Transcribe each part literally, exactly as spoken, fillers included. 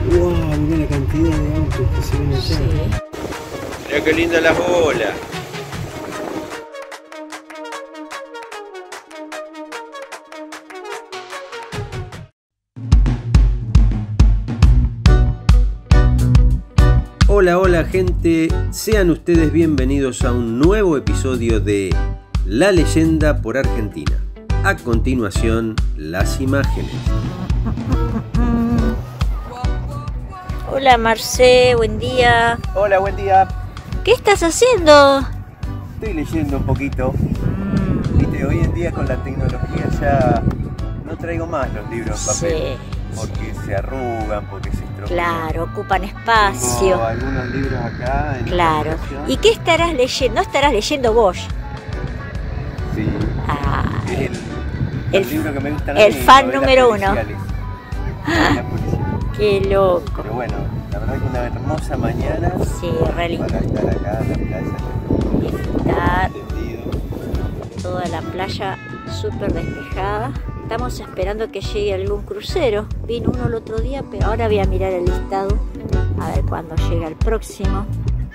Wow, mirá la cantidad de autos que se ven allá. Sí. Mirá qué linda las bolas. Hola, hola gente, sean ustedes bienvenidos a un nuevo episodio de La Leyenda por Argentina. A continuación, las imágenes. Hola Marcé, buen día. Hola, buen día. ¿Qué estás haciendo? Estoy leyendo un poquito. Viste, hoy en día con la tecnología ya no traigo más los libros en papel. Sí. Porque se arrugan, porque se estropean. Claro, ocupan espacio. Tengo algunos libros acá en Claro. esta habitación. ¿Y qué estarás leyendo? ¿No estarás leyendo vos? Sí. Ah, Es el, el- el libro que me gusta. el fan número uno. uno. qué loco. Pero bueno, la verdad que una hermosa mañana Sí, re lindo. para estar acá en la playa. Disfrutar Entendido. toda la playa súper despejada. Estamos esperando que llegue algún crucero. Vino uno el otro día, pero ahora voy a mirar el listado a ver cuándo llega el próximo.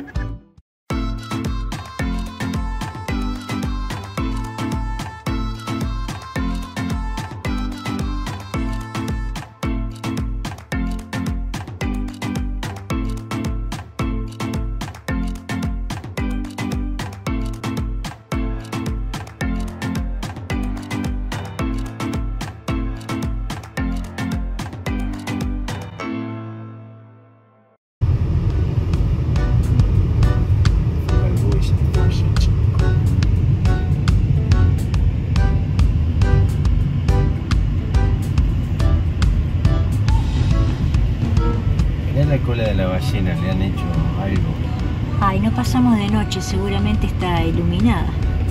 Mirá la cola de la ballena, le han hecho algo. Ay, no pasamos de noche, seguramente está iluminada.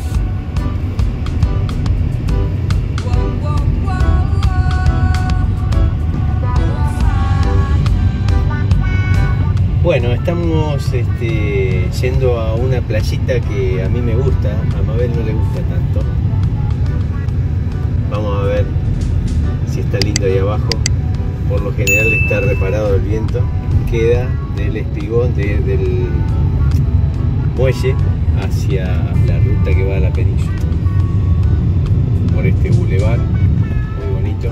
Bueno, estamos este, yendo a una playita que a mí me gusta, a Mabel no le gusta tanto. Vamos a ver si está lindo ahí abajo. Por lo general está reparado el viento. Queda del espigón de, del muelle hacia la ruta que va a la península. Por este bulevar muy bonito.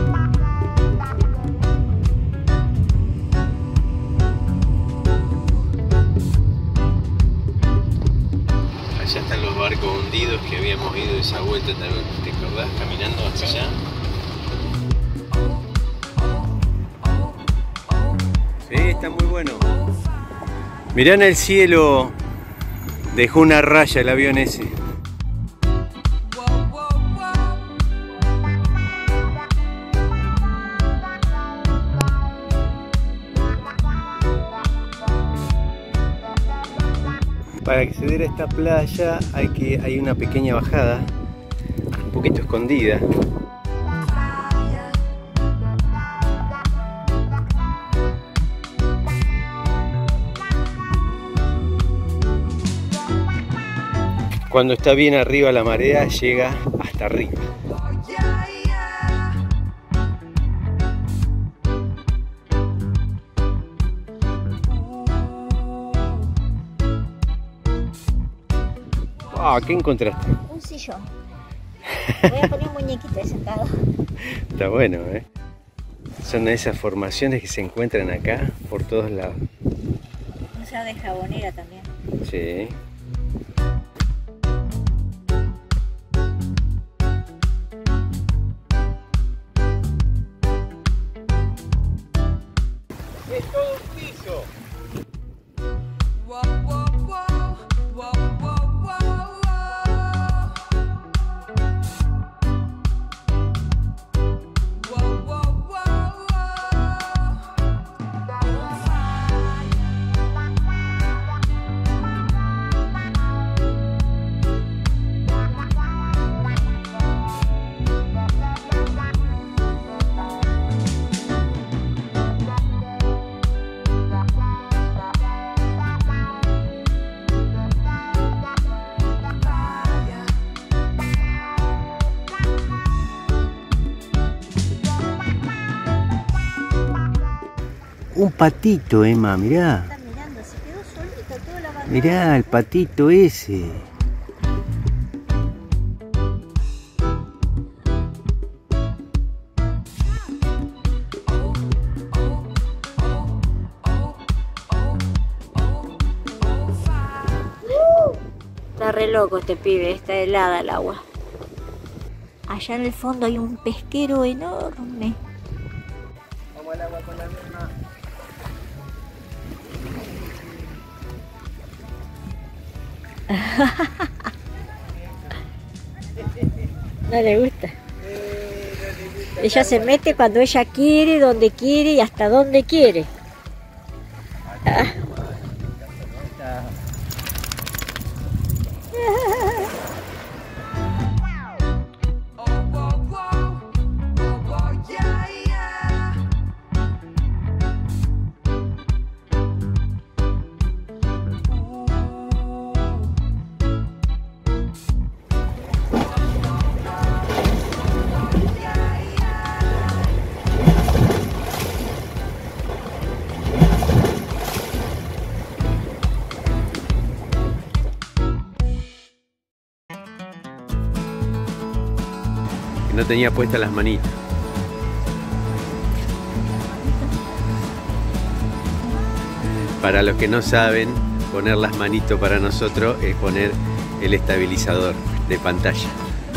Allá están los barcos hundidos que habíamos ido esa vuelta, ¿te acordás? Caminando hacia allá. Sí, está muy bueno. Mirá en el cielo, dejó una raya el avión ese. Para acceder a esta playa hay que hay una pequeña bajada, un poquito escondida. Cuando está bien arriba la marea llega hasta arriba. Ah, ¿qué encontraste? Un sillón. Voy a poner un muñequito ahí sentado. Está bueno, ¿eh? Son esas formaciones que se encuentran acá por todos lados. Usa de jabonera también. Sí. Es todo un piso. Un patito, Emma, mirá. Está mirando, se quedó solito toda la bandera. Mirá el patito ese. Está re loco este pibe, está helada el agua. Allá en el fondo hay un pesquero enorme. Vamos al agua con la misma. No le gusta. Ella se mete cuando ella quiere, donde quiere y hasta donde quiere. Ah. No tenía puestas las manitas. Para los que no saben, poner las manitos para nosotros es poner el estabilizador de pantalla.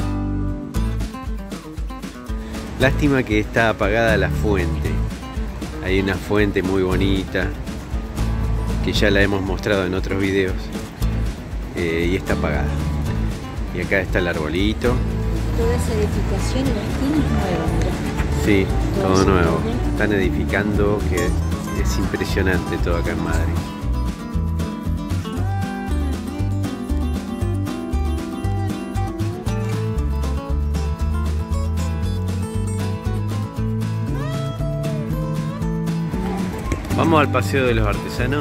Lástima que está apagada la fuente. Hay una fuente muy bonita que ya la hemos mostrado en otros videos eh, y está apagada. Y acá está el arbolito. Toda esa edificación y la esquina es nueva, mirá. Sí, Todo todo eso nuevo. también. Están edificando, que es impresionante todo acá en Madrid. Vamos al paseo de los artesanos.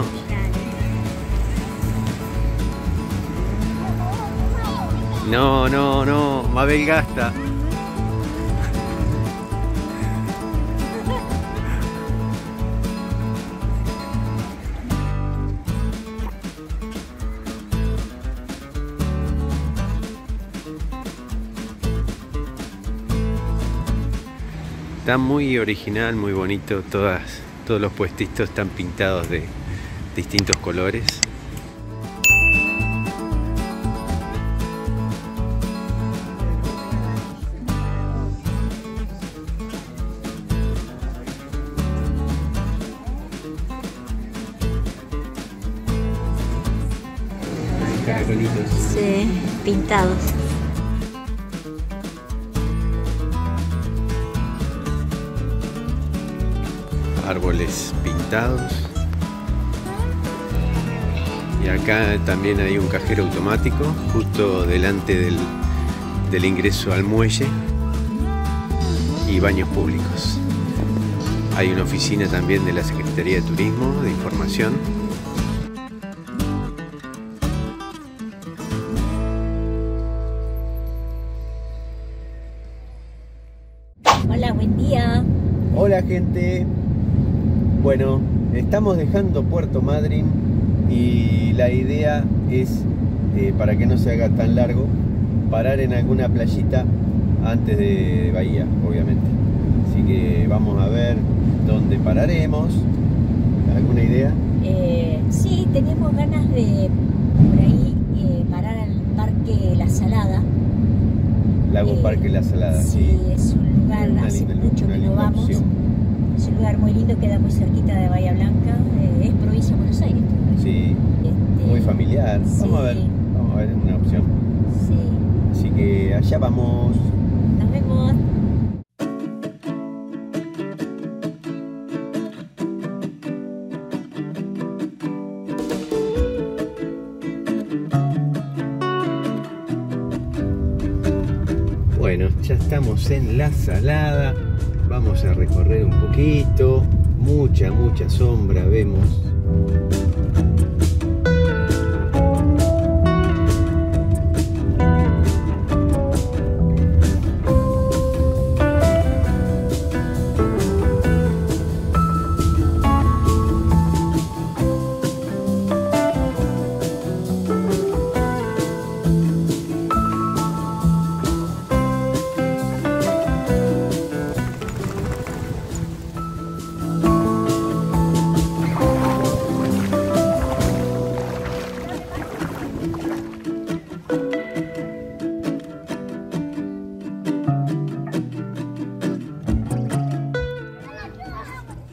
No, no, no, Mabel gasta. Está muy original, muy bonito, todas, todos los puestitos están pintados de distintos colores. Caracolitos. Sí, pintados. Árboles pintados. Y acá también hay un cajero automático justo delante del, del ingreso al muelle y baños públicos. Hay una oficina también de la Secretaría de Turismo, de Información. Hola, buen día. Hola gente, bueno, estamos dejando Puerto Madryn y la idea es, eh, para que no se haga tan largo, parar en alguna playita antes de Bahía, obviamente. Así que vamos a ver dónde pararemos. ¿Alguna idea? Eh, sí, tenemos ganas de por ahí eh, parar al Parque La Salada. Lago Eh, Parque La Salada, Sí, sí. es un lugar, Una hace linda- mucho una que no linda vamos. opción. Es un lugar muy lindo, queda muy cerquita de Bahía Blanca. Eh, es provincia de Buenos Aires. Sí, Este, muy familiar. Vamos a ver, sí. vamos a ver una opción. Sí, Así que allá vamos. nos vemos. Bueno, ya estamos en La Salada. Vamos a recorrer un poquito. Mucha, mucha sombra vemos.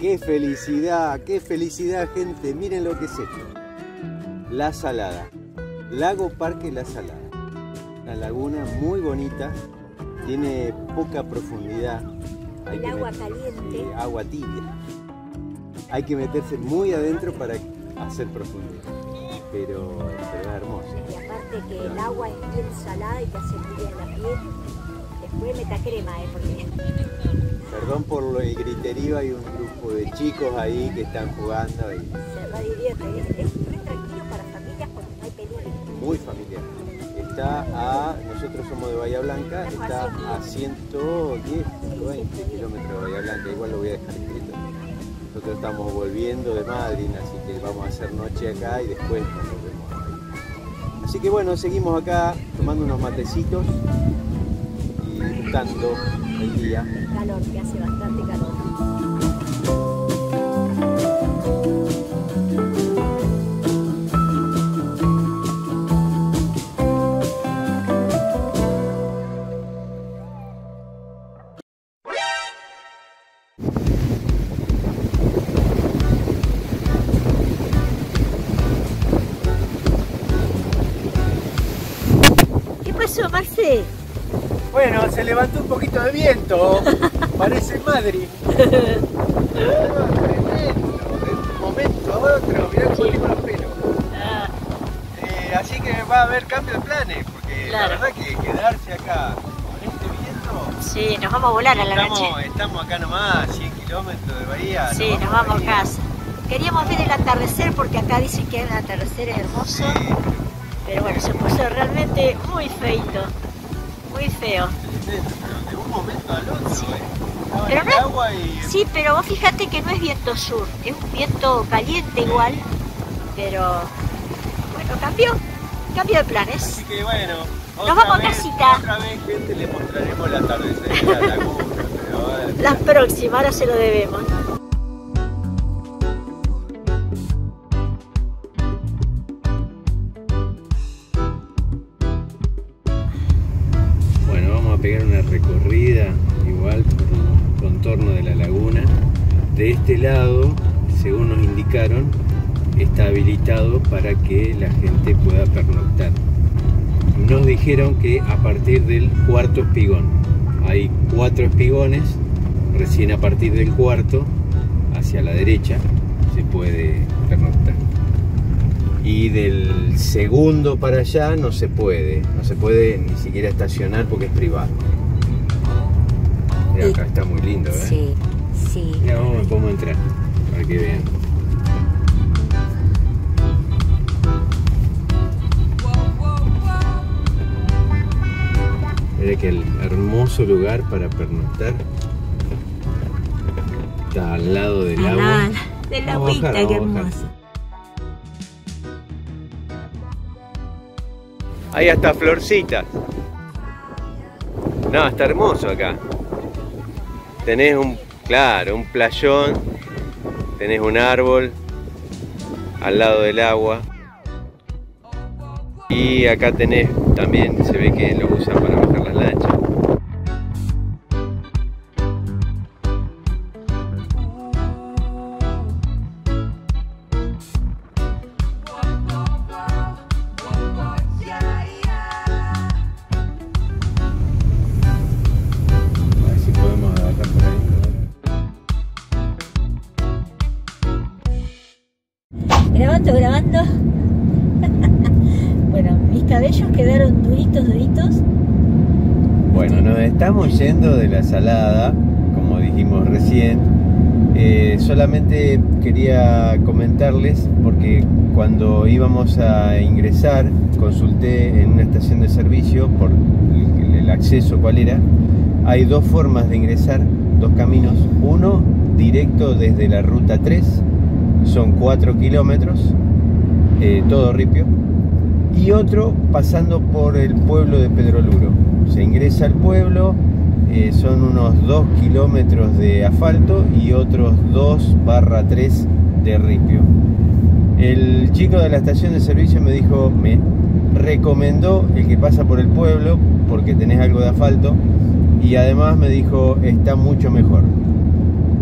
¡Qué felicidad! ¡Qué felicidad, gente! Miren lo que es esto. La Salada. Lago Parque La Salada. Una laguna muy bonita. Tiene poca profundidad. Hay El agua caliente. Sí, agua tibia. Hay que meterse muy adentro para hacer profundidad. Pero, pero es hermoso. Y aparte que el agua es bien salada y te hace bien en la piel. Después metacrema, ¿eh? Porque... Perdón por lo de griterío, hay un grupo de chicos ahí que están jugando y se re divierte. Es, es muy tranquilo para familias porque no hay peligro. muy familiar. Está a, nosotros somos de Bahía Blanca, está a ciento diez, ciento veinte kilómetros de Bahía Blanca, igual lo voy a dejar escrito. Nosotros estamos volviendo de Madrid, así que vamos a hacer noche acá y después nos vemos ahí. Así que bueno, seguimos acá tomando unos matecitos y disfrutando el día. Calor, que hace bastante calor. ¿Qué pasó, Marce? Bueno, se levantó un poquito de viento, parece Madrid. Tremendo, de un momento a otro, mirá cómo tengo los pelos. Ah, Eh, así que va a haber cambio de planes, porque Claro. la verdad que quedarse acá con este viento, sí, nos vamos a volar a la estamos, noche. estamos acá nomás, a cien kilómetros de Bahía. Sí, nos vamos a Bahía. casa. Queríamos ver el atardecer porque acá dicen que el atardecer es hermoso. Sí, Pero bueno, se puso realmente muy feito. Muy feo. tremendo, pero de un momento al otro, Sí. eh. Estaba Pero en no el es- agua y... Sí, pero vos fíjate que no es viento sur, es un viento caliente igual, pero bueno, cambió, cambio de planes. Así que bueno, Nos otra vamos a vez, casita. Otra vez, gente, le mostraremos el atardecer de la laguna, pero bueno. La próxima, ahora se lo debemos. Bueno, vamos a pegar una recorrida igual por el contorno de la laguna. De este lado, según nos indicaron, está habilitado para que la gente pueda pernoctar. Nos dijeron que a partir del cuarto espigón, hay cuatro espigones, recién a partir del cuarto, hacia la derecha, se puede pernoctar. Y del segundo para allá no se puede, no se puede ni siquiera estacionar porque es privado. Mira, acá está muy lindo, ¿eh? Sí, sí. Mira, vamos, podemos entrar para que vean. Mira que el hermoso lugar para pernoctar está al lado del agua. Ah, de la Vamos a agüita, bajar, qué vamos a bajar. hermoso. Hay hasta florcitas. No, está hermoso acá. Tenés un, claro, un playón, tenés un árbol al lado del agua. Y acá tenés, también se ve que lo usan para bajar las lanchas. A ver si podemos bajar por ahí. Grabando, grabando. Bueno, mis cabellos quedaron duritos, duritos. Bueno, nos estamos yendo de la Salada, como dijimos recién. Eh, solamente quería comentarles, porque cuando íbamos a ingresar, consulté en una estación de servicio por el, el acceso cuál era. Hay dos formas de ingresar, dos caminos. Uno directo desde la ruta tres, son cuatro kilómetros, eh, todo ripio. Y otro pasando por el pueblo de Pedroluro. Se ingresa al pueblo, eh, son unos dos kilómetros de asfalto y otros dos barra tres de ripio. El chico de la estación de servicio me dijo, me recomendó el que pasa por el pueblo porque tenés algo de asfalto, y además me dijo, está mucho mejor.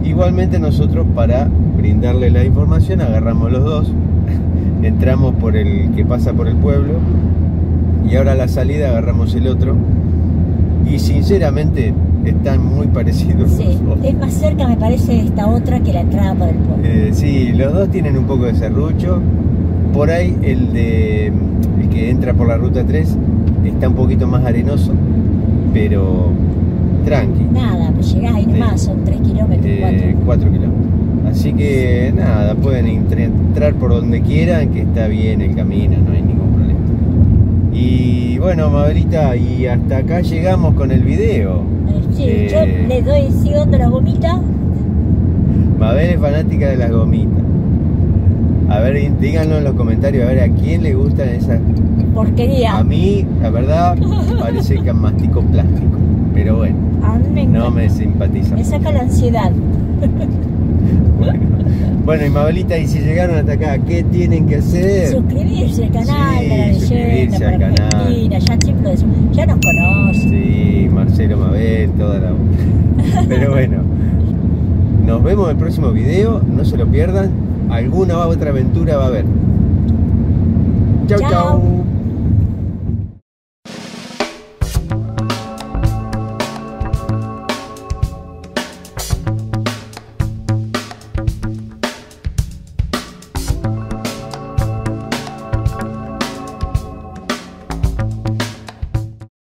Igualmente nosotros, para brindarle la información, agarramos los dos, entramos por el que pasa por el pueblo y ahora a la salida agarramos el otro, y sinceramente están muy parecidos. Sí, los dos. es más cerca me parece esta otra que la entrada por el pueblo. Eh, sí, los dos tienen un poco de serrucho. Por ahí el de el que entra por la ruta tres está un poquito más arenoso, pero tranqui. Nada, pues llegás ahí nomás, Sí. son tres kilómetros, Eh, cuatro. cuatro kilómetros. Así que nada, pueden entre- entrar por donde quieran, que está bien el camino, no hay ningún problema. Y bueno, Mabelita, y hasta acá llegamos con el video. Eh, sí, eh, yo le doy, sigo dando la gomita. Mabel es fanática de las gomitas. A ver, díganlo en los comentarios, a ver a quién le gustan esas. Porquería. A mí, la verdad, parece que mastico plástico. Pero bueno, A mí me encanta. no me simpatiza. Me saca la ansiedad. Bueno. Bueno, y Mabelita, y si llegaron hasta acá, ¿qué tienen que hacer? Suscribirse al canal Sí, de la leyenda suscribirse por al canal. Argentina, ya siempre lo decimos, ya nos conocen. Sí, Marcelo, Mabel, toda la... Pero bueno, nos vemos en el próximo video, no se lo pierdan. Alguna otra aventura va a haber. Chau, Chau. chau.